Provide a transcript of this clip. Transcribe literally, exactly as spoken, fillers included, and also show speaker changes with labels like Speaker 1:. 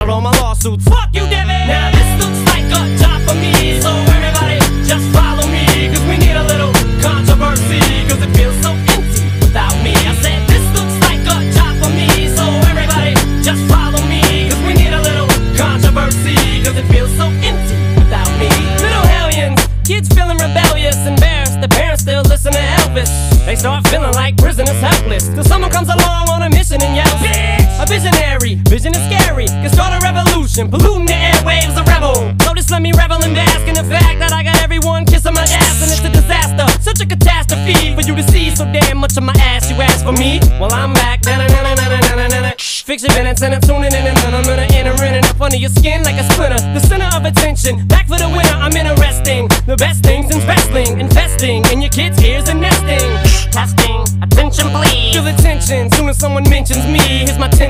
Speaker 1: all my lawsuits. Fuck you, Devin! Now this looks like a job for me, so everybody just follow me, cause we need a little controversy, cause it feels so empty without me. I said this looks like a job for me, so everybody just follow me, cause we need a little controversy, cause it feels so empty without me. Little hellions, kids feeling rebellious, embarrassed, the parents still listen to Elvis. They start feeling like prisoners helpless, till someone comes along on a mission and yells, bitch! A visionary, vision is scary, can start a revolution, polluting the airwaves, a rebel. So just let me revel and bask in the fact that I got everyone kissing my ass, and it's a disaster, such a catastrophe for you to see so damn much of my ass. You ask for me? Well, I'm back. Fix your minutes and I'm tuning in, and then I'm gonna enter in and up under your skin like a splinter. The center of attention, back for the winner. I'm interesting, the best things in wrestling, investing in your kids' ears and nesting. Testing, attention please. Feel the tension soon as someone mentions me. Here's my ten